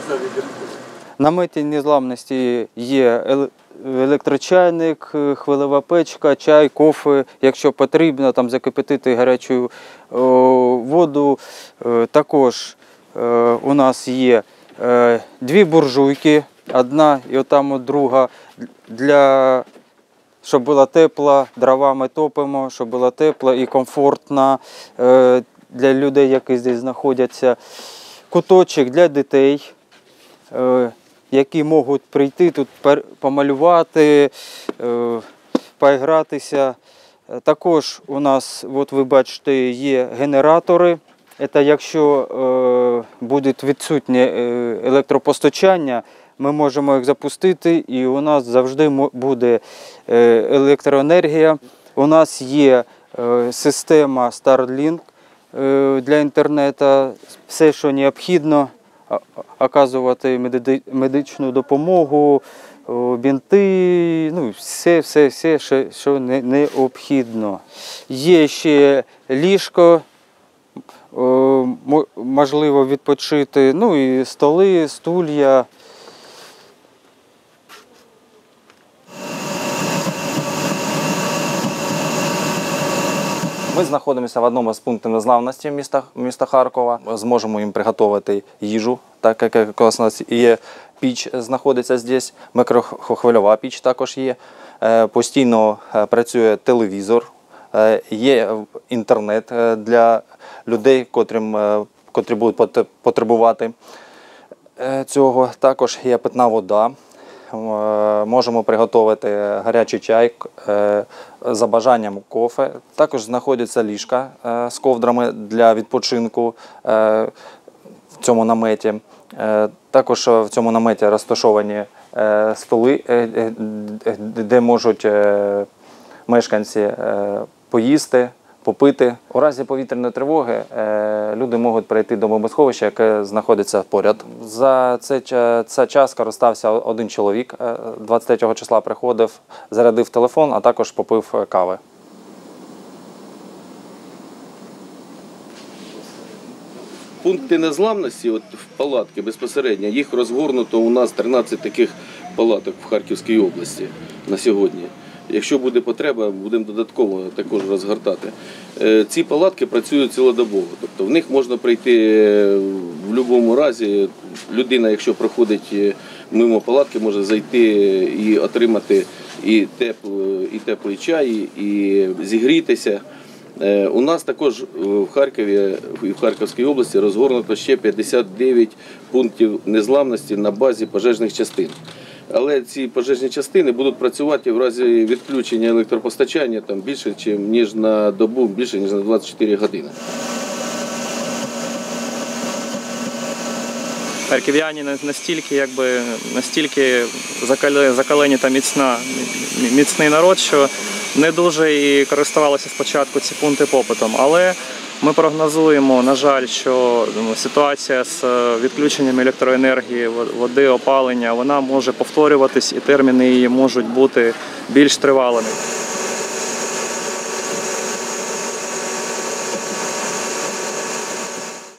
В наметі незламності є електрочайник, хвилева печка, чай, кофе, якщо потрібно, там закипятити гарячу воду. Також у нас є дві буржуйки, одна і отам от друга, щоб було тепло, дровами топимо, щоб було тепло і комфортно для людей, які здесь знаходяться. Куточок для дітей, які можуть прийти тут помалювати, поігратися. Також у нас, от ви бачите, є генератори. Це якщо буде відсутнє електропостачання, ми можемо їх запустити і у нас завжди буде електроенергія. У нас є система Starlink для інтернету, все, що необхідно, оказувати медичну допомогу, бінти, ну, все, що необхідно. Є ще ліжко, можливо відпочити, ну і столи, стулья. Ми знаходимося в одному з пунктів незламності міста Харкова. Зможемо їм приготувати їжу, так як у нас є піч, знаходиться здесь, мікрохвильова піч також є. Постійно працює телевізор, є інтернет для людей, котрі будуть потребувати цього. Також є питна вода. Можемо приготувати гарячий чай, за бажанням кофе. Також знаходяться ліжка з ковдрами для відпочинку в цьому наметі. Також в цьому наметі розташовані столи, де можуть мешканці поїсти, попити. У разі повітряної тривоги люди можуть прийти до бомбосховища, яке знаходиться поряд. За цей час скористався один чоловік, 23 числа приходив, зарядив телефон, а також попив кави. Пункти незламності, от в палатки безпосередньо, їх розгорнуто у нас 13 таких палаток в Харківській області на сьогодні. Якщо буде потреба, будемо додатково також розгортати. Ці палатки працюють цілодобово, тобто в них можна прийти в будь-якому разі. Людина, якщо проходить мимо палатки, може зайти і отримати і теплий чай, і зігрітися. У нас також в Харкові і в Харківській області розгорнуто ще 59 пунктів незламності на базі пожежних частин. Але ці пожежні частини будуть працювати в разі відключення електропостачання там більше, ніж на добу, більше, ніж на 24 години. Харків'яні настільки закалені та міцний народ, що не дуже і користувалися спочатку ці пункти попитом. Але ми прогнозуємо, на жаль, що ситуація з відключенням електроенергії, води, опалення, вона може повторюватись і терміни її можуть бути більш тривалими.